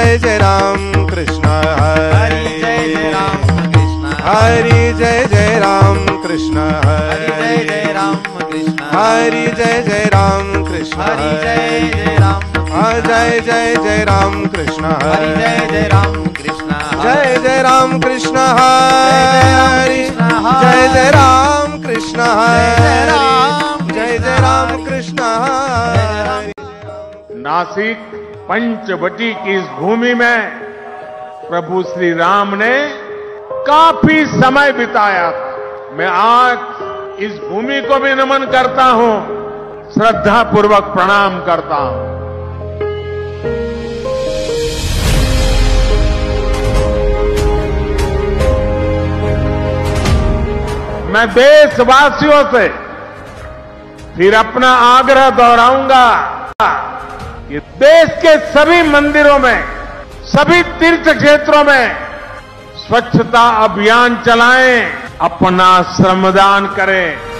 जय राम कृष्ण हरि जय जय राम कृष्ण हरि जय जय राम कृष्ण हरि जय जय राम कृष्ण हरि जय जय राम कृष्ण हरि जय जय राम जय जय जय राम कृष्ण हरि जय जय राम कृष्ण जय जय राम कृष्ण हरि जय जय राम कृष्ण हरि जय जय राम कृष्ण हरि। नासिक पंचवटी की इस भूमि में प्रभु श्री राम ने काफी समय बिताया था। मैं आज इस भूमि को भी नमन करता हूं, श्रद्धा पूर्वक प्रणाम करता हूं। मैं देशवासियों से फिर अपना आग्रह दोहराऊंगा कि देश के सभी मंदिरों में, सभी तीर्थ क्षेत्रों में स्वच्छता अभियान चलाएं, अपना श्रमदान करें।